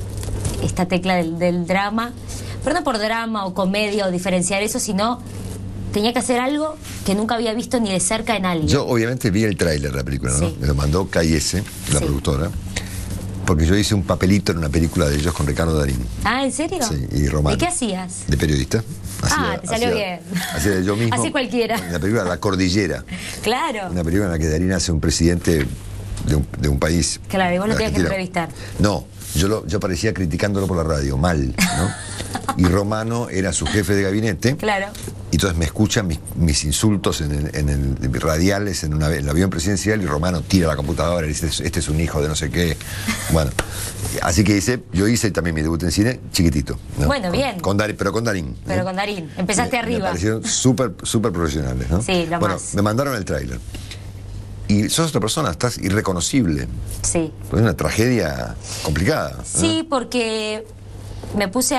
esta tecla del drama, pero no por drama o comedia o diferenciar eso, sino tenía que hacer algo que nunca había visto ni de cerca en alguien. Yo obviamente vi el tráiler de la película, ¿no? Sí. Me lo mandó KIS, la Sí. productora, porque yo hice un papelito en una película de ellos con Ricardo Darín, Ah, ¿en serio? Sí, y Romano. ¿Y qué hacías? de periodista. Te salió bien. Hacía yo mismo. Así cualquiera. En la película La Cordillera, Claro. una película en la que Darín hace un presidente de un país. Claro, y vos lo tenías que Argentina. entrevistar. No, yo parecía criticándolo por la radio, mal, ¿no? Y Romano era su jefe de gabinete. Claro. Y entonces me escuchan mis insultos en el radiales en el avión presidencial y Romano tira la computadora y dice, este es un hijo de no sé qué. Bueno, así que yo hice también mi debut en cine chiquitito, ¿no? Bueno, bien. Pero con Darín. Pero con Darín. Empezaste Me arriba. parecieron súper profesionales, ¿no? Sí, lo bueno, más. me mandaron el tráiler. Y sos otra persona, estás irreconocible. Sí. Es una tragedia complicada. ¿no? Sí, porque me puse a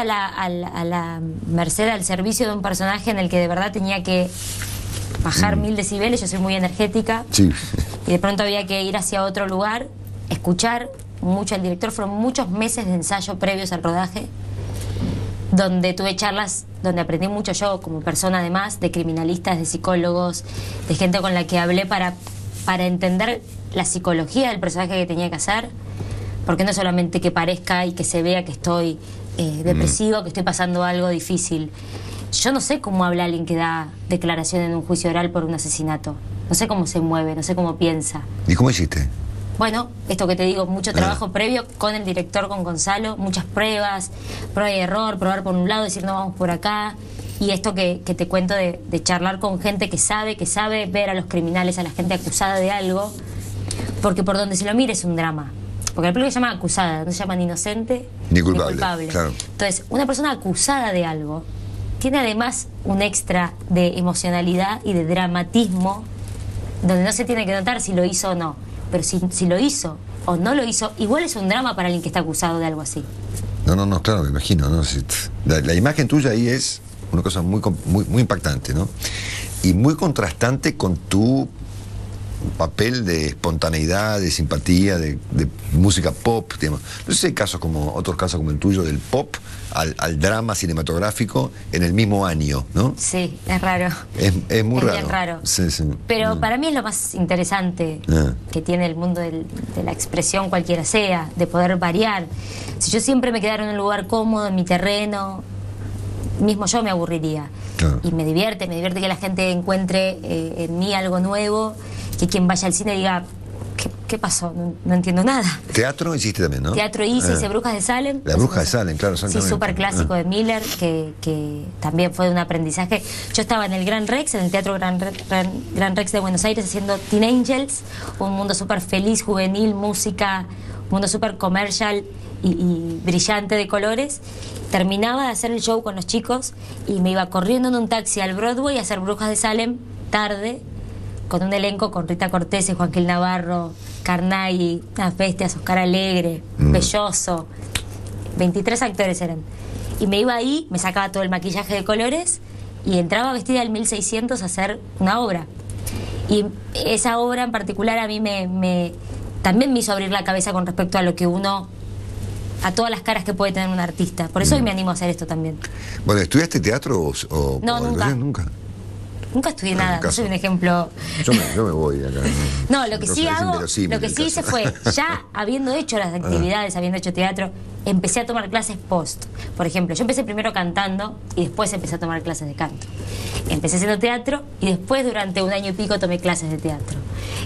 la merced, al servicio de un personaje en el que de verdad tenía que bajar 1000 decibeles. Yo soy muy energética. Sí. Y de pronto había que ir hacia otro lugar, escuchar mucho al director. Fueron muchos meses de ensayo previos al rodaje, donde tuve charlas, donde aprendí mucho yo como persona, además de criminalistas, de psicólogos, de gente con la que hablé para entender la psicología del personaje que tenía que hacer, porque no solamente que parezca y que se vea que estoy depresivo, que estoy pasando algo difícil. Yo no sé cómo habla alguien que da declaración en un juicio oral por un asesinato. No sé cómo se mueve, no sé cómo piensa. ¿Y cómo hiciste? Bueno, esto que te digo, mucho trabajo previo con el director, con Gonzalo, muchas pruebas, prueba y error, probar por un lado, decir no, vamos por acá. Y esto que te cuento de charlar con gente que sabe ver a los criminales, a la gente acusada de algo, porque por donde se lo mire es un drama. Porque la película se llama Acusada, no se llama ni inocente ni culpable. Claro. Entonces, una persona acusada de algo tiene además un extra de emocionalidad y de dramatismo, donde no se tiene que notar si lo hizo o no. Pero si lo hizo o no lo hizo, igual es un drama para alguien que está acusado de algo así. No, claro, me imagino, ¿no? La imagen tuya ahí es una cosa muy impactante, ¿no? Y muy contrastante con tu papel de espontaneidad, de simpatía, de música pop, digamos. No sé si hay casos como otros casos como el tuyo, del pop al drama cinematográfico en el mismo año, ¿no? Sí, es raro. Es muy raro. Bien raro. Sí. Pero para mí es lo más interesante que tiene el mundo de la expresión, cualquiera sea, de poder variar. Si yo siempre me quedara en un lugar cómodo, en mi terreno, mismo yo me aburriría. Claro. Y me divierte que la gente encuentre en mí algo nuevo, que quien vaya al cine diga, ¿qué pasó? No entiendo nada. Teatro hiciste también, ¿no? Teatro hice Brujas de Salem. La Bruja de Salem, claro. Sí, súper clásico de Miller, que también fue de un aprendizaje. Yo estaba en el Gran Rex, en el Teatro Gran Rex de Buenos Aires, haciendo Teen Angels, un mundo súper feliz, juvenil, música, un mundo súper comercial y brillante de colores. Terminaba de hacer el show con los chicos y me iba corriendo en un taxi al Broadway a hacer Brujas de Salem tarde, con un elenco con Rita Cortés, Juan Gil Navarro, Carnaghi, unas bestias, Oscar Alegre, Belloso, 23 actores eran. Y me iba ahí, me sacaba todo el maquillaje de colores y entraba vestida al 1600 a hacer una obra. Y esa obra en particular a mí también me hizo abrir la cabeza con respecto a lo que a todas las caras que puede tener un artista. Por eso hoy me animo a hacer esto también. Bueno, ¿estudiaste teatro o no, nunca. Nunca estudié nada, no soy un ejemplo. Yo me voy de acá. No, lo que sí hice fue, ya habiendo hecho las actividades, habiendo hecho teatro, empecé a tomar clases post. Por ejemplo, yo empecé primero cantando y después empecé a tomar clases de canto. Empecé haciendo teatro y después durante un año y pico tomé clases de teatro.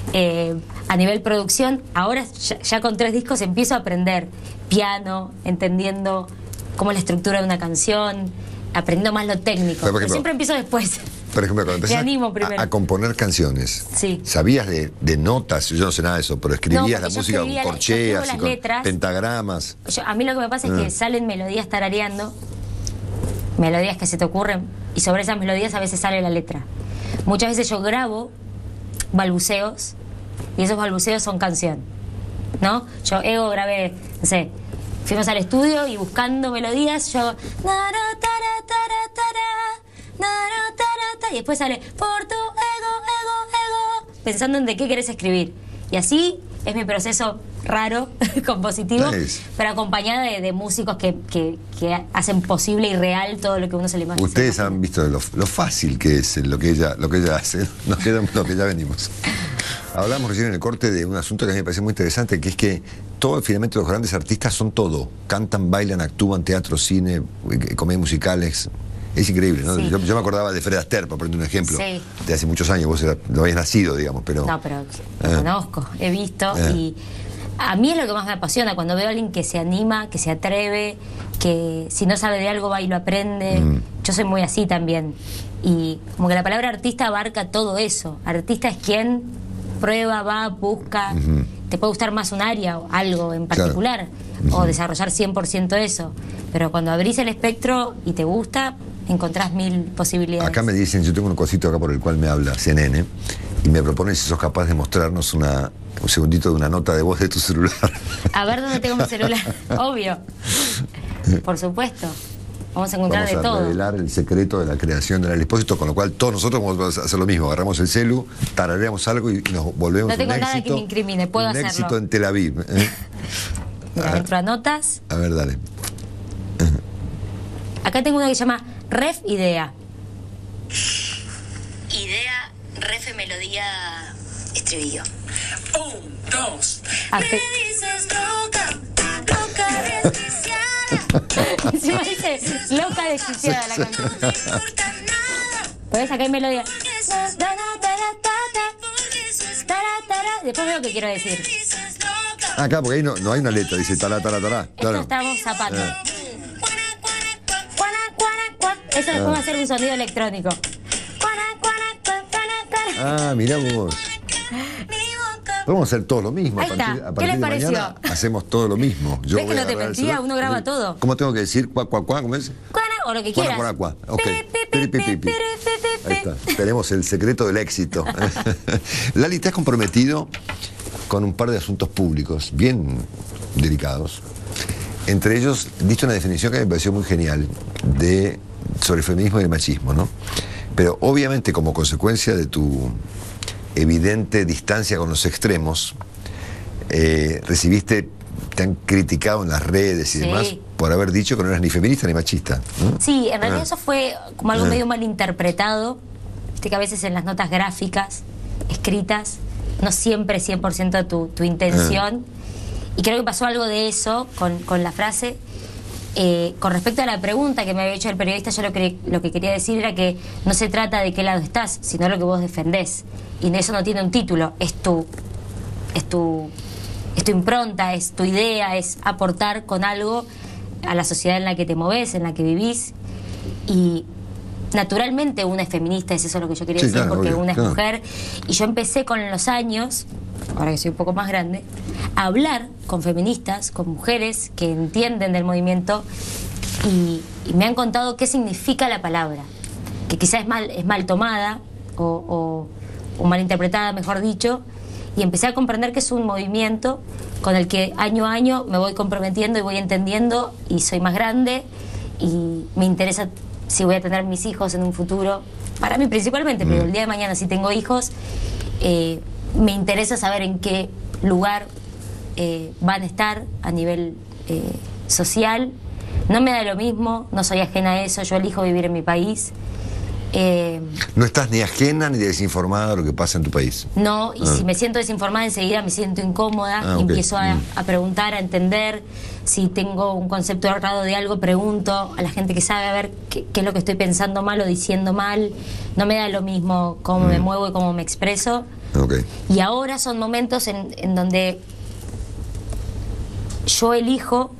A nivel producción, ahora ya con 3 discos empiezo a aprender piano, entendiendo cómo es la estructura de una canción, aprendiendo más lo técnico. Pero siempre empiezo después. Por ejemplo, cuando empezaste a componer canciones, sí. ¿Sabías de notas? Yo no sé nada de eso, pero escribías la música con corcheas y con letras, pentagramas. A mí lo que me pasa es que salen melodías tarareando, melodías que se te ocurren, y sobre esas melodías a veces sale la letra. Muchas veces yo grabo balbuceos, y esos balbuceos son canción, ¿no? Yo grabé, no sé, fuimos al estudio y buscando melodías, yo y después sale por tu ego, pensando en de qué querés escribir. Y así es mi proceso raro, compositivo, pero acompañada de músicos que hacen posible y real todo lo que uno se le imagina. Ustedes han visto lo fácil que es lo que ella hace, nos queda lo que ya venimos. Hablamos recién en el corte de un asunto que a mí me parece muy interesante, que es que finalmente los grandes artistas son todo. Cantan, bailan, actúan, teatro, cine, comedias musicales. Es increíble, ¿no? Sí. Yo me acordaba de Fred Astaire, por poner un ejemplo, de hace muchos años. Vos no habías nacido, digamos, pero... No, pero lo conozco, he visto y a mí es lo que más me apasiona, cuando veo a alguien que se anima, que se atreve, que si no sabe de algo va y lo aprende. Yo soy muy así también. Y como que la palabra artista abarca todo eso. Artista es quien prueba, va, busca. Te puede gustar más un área o algo en particular, o desarrollar 100% eso. Pero cuando abrís el espectro y te gusta, encontrás 1000 posibilidades. Acá me dicen, yo tengo un cosito acá por el cual me habla CNN, y me proponen si sos capaz de mostrarnos un segundito de una nota de voz de tu celular. A ver dónde tengo mi celular. Obvio. Por supuesto. Vamos a encontrar de todo. Vamos a revelar el secreto de la creación del Expósito, con lo cual todos nosotros vamos a hacer lo mismo. Agarramos el celu, tarareamos algo y nos volvemos un éxito. No tengo nada que me incrimine, puedo hacerlo. Un éxito en Tel Aviv. Mira, entro a notas. A ver, dale. Acá tengo una que se llama Ref Idea. Idea, ref, melodía, estribillo. 1, 2. Me dices loca, loca desquiciada. Encima dice loca desquiciada la canción. Podés acá hay melodía. Después veo que quiero decir. Acá, porque ahí no hay una letra, dice tará, tará, tará. Esto Claro. estamos zapando. Eso después va a ser un sonido electrónico. Ah, mirá vos. Podemos hacer todo lo mismo. Ahí está. A ¿Qué partir les de pareció? mañana hacemos todo lo mismo. Yo ¿Ves que voy a no te agarrar el mentía? celular. Uno graba todo. ¿Cómo tengo que decir? ¿Cuá? ¿Cómo es? O lo que Cuá, quieras. cuá. Ok. Piri, pi, pi. Ahí está. Tenemos el secreto del éxito. Lali, te has comprometido con un par de asuntos públicos bien delicados. Entre ellos, diste una definición que me pareció muy genial sobre el feminismo y el machismo, ¿no? Pero obviamente como consecuencia de tu evidente distancia con los extremos, te han criticado en las redes y Sí. demás por haber dicho que no eras ni feminista ni machista, ¿no? Sí, en realidad eso fue como algo medio malinterpretado. Viste que a veces en las notas gráficas, escritas, no siempre es 100% tu intención. Y creo que pasó algo de eso con la frase. Con respecto a la pregunta que me había hecho el periodista, yo lo que quería decir era que no se trata de qué lado estás, sino lo que vos defendés. Y eso no tiene un título, es tu impronta, es tu idea, es aportar con algo a la sociedad en la que te movés, en la que vivís. Y naturalmente una es feminista, es eso lo que yo quería decir, claro, porque obvio, una es claro. mujer. Y yo empecé con los años, ahora que soy un poco más grande, a hablar con feministas, con mujeres que entienden del movimiento y me han contado qué significa la palabra, que quizás es mal tomada o mal interpretada, mejor dicho, y empecé a comprender que es un movimiento con el que año a año me voy comprometiendo y voy entendiendo y soy más grande y me interesa si voy a tener mis hijos en un futuro, para mí principalmente, pero el día de mañana si tengo hijos, me interesa saber en qué lugar van a estar a nivel social. No me da lo mismo, no soy ajena a eso, yo elijo vivir en mi país. No estás ni ajena ni desinformada de lo que pasa en tu país. No, y si me siento desinformada enseguida me siento incómoda, ok. empiezo a preguntar, a entender. Si tengo un concepto errado de algo, pregunto a la gente que sabe a ver qué es lo que estoy pensando mal o diciendo mal. No me da lo mismo cómo me muevo y cómo me expreso. Okay. Y ahora son momentos en donde yo elijo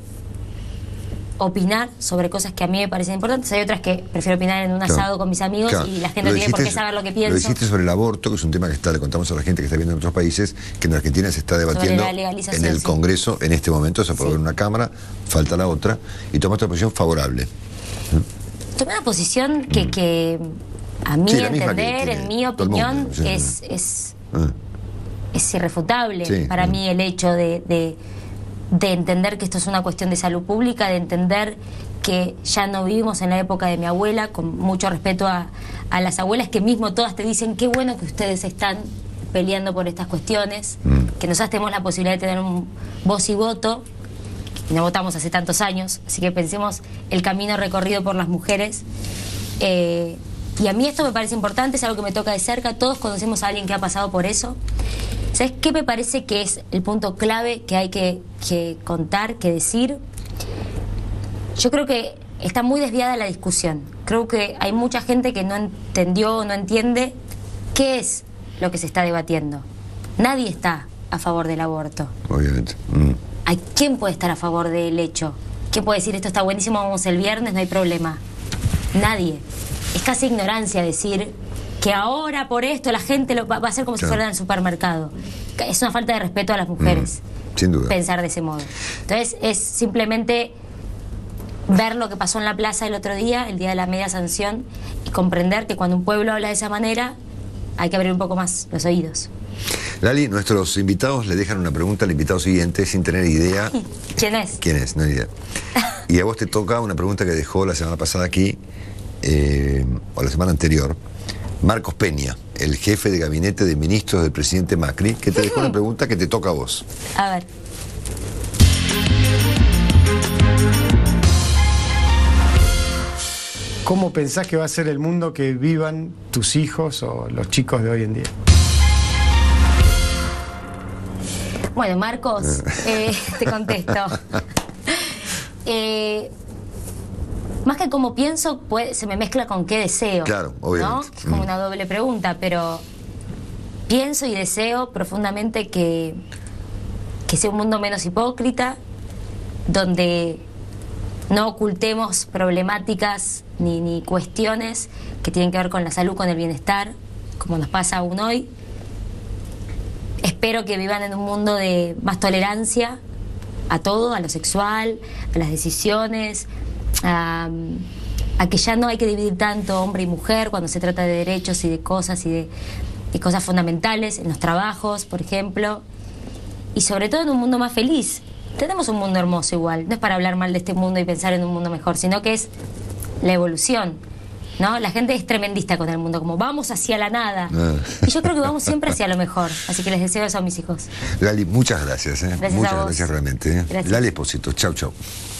opinar sobre cosas que a mí me parecen importantes. Hay otras que prefiero opinar en un asado con mis amigos y la gente no tiene por qué saber lo que pienso. Lo dijiste sobre el aborto, que es un tema que le contamos a la gente que está viendo en otros países, que en Argentina se está debatiendo la legalización, en el Congreso en este momento, se aprobó en una Cámara, falta la otra, y tomaste una posición favorable. Tomé una posición que a mi Sí, la misma que entender, tiene en mi todo el mundo, opinión, sí. es irrefutable. Sí, para mí el hecho de entender que esto es una cuestión de salud pública, de entender que ya no vivimos en la época de mi abuela, con mucho respeto a las abuelas que mismo todas te dicen qué bueno que ustedes están peleando por estas cuestiones, que nosotras tenemos la posibilidad de tener un voz y voto, y no votamos hace tantos años, así que pensemos el camino recorrido por las mujeres. Y a mí esto me parece importante, es algo que me toca de cerca, todos conocemos a alguien que ha pasado por eso. ¿Sabes qué me parece que es el punto clave que hay que contar, que decir? Yo creo que está muy desviada la discusión. Creo que hay mucha gente que no entendió o no entiende qué es lo que se está debatiendo. Nadie está a favor del aborto. Obviamente. ¿Quién puede estar a favor del hecho? ¿Quién puede decir esto está buenísimo, vamos el viernes, no hay problema? Nadie. Es casi ignorancia decir que ahora por esto la gente va a hacer como si fuera en el supermercado. Es una falta de respeto a las mujeres. Sin duda. Pensar de ese modo. Entonces es simplemente ver lo que pasó en la plaza el otro día, el día de la media sanción, y comprender que cuando un pueblo habla de esa manera hay que abrir un poco más los oídos. Lali, nuestros invitados le dejan una pregunta al invitado siguiente sin tener idea. ¿Quién es? ¿Quién es? No hay idea. Y a vos te toca una pregunta que dejó la semana pasada aquí, o la semana anterior, Marcos Peña, el jefe de gabinete de ministros del presidente Macri, que te dejó una pregunta que te toca a vos. A ver. ¿cómo pensás que va a ser el mundo que vivan tus hijos o los chicos de hoy en día? Bueno, Marcos, te contesto. Más que como pienso, se me mezcla con qué deseo. Claro, obviamente. ¿no? Es como una doble pregunta, pero pienso y deseo profundamente que sea un mundo menos hipócrita, donde no ocultemos problemáticas ni cuestiones que tienen que ver con la salud, con el bienestar, como nos pasa aún hoy. Espero que vivan en un mundo de más tolerancia a todo, a lo sexual, a las decisiones, a que ya no hay que dividir tanto hombre y mujer cuando se trata de derechos y de cosas cosas fundamentales en los trabajos, por ejemplo, y sobre todo en un mundo más feliz. Tenemos un mundo hermoso igual, no es para hablar mal de este mundo y pensar en un mundo mejor, sino que es la evolución, ¿no? La gente es tremendista con el mundo, como vamos hacia la nada. Y yo creo que vamos siempre hacia lo mejor, así que les deseo eso a mis hijos. Lali, muchas gracias. Gracias muchas a vos. gracias realmente. Gracias. Lali Espósito, chau, chau.